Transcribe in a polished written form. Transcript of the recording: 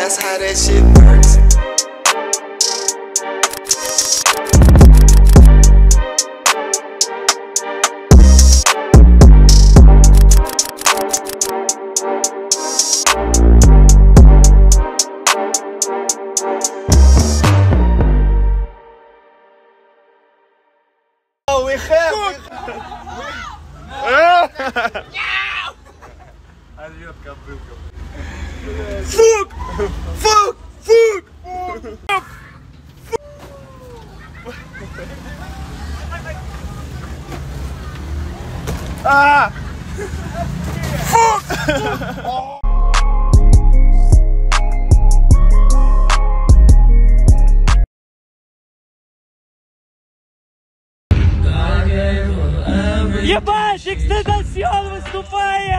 That's how that shit works. Oh, we gaan! Fuck! Fuck! Fuck! Ah! Fuck! Ебашик, стыдосъел выступает!